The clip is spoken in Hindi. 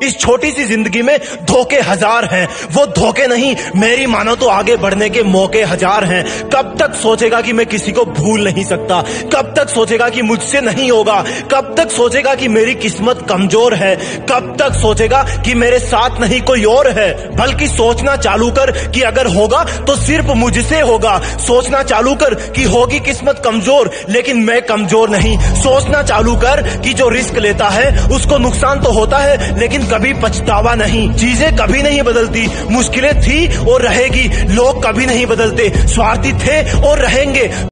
इस छोटी सी जिंदगी में धोखे हजार हैं, वो धोखे नहीं मेरी मानो तो आगे बढ़ने के मौके हजार हैं। कब तक सोचेगा कि मैं किसी को भूल नहीं सकता, कब तक सोचेगा कि मुझसे नहीं होगा, कब तक सोचेगा कि मेरी किस्मत कमजोर है, कब तक सोचेगा कि मेरे साथ नहीं कोई और है। बल्कि सोचना चालू कर कि अगर होगा तो सिर्फ मुझसे होगा। सोचना चालू कर कि होगी किस्मत कमजोर लेकिन मैं कमजोर नहीं। सोचना चालू कर कि जो रिस्क लेता है उसको नुकसान तो होता है लेकिन कभी पछतावा नहीं। चीजें कभी नहीं बदलती, मुश्किलें थी और रहेगी, लोग कभी नहीं बदलते, स्वार्थी थे और रहेंगे।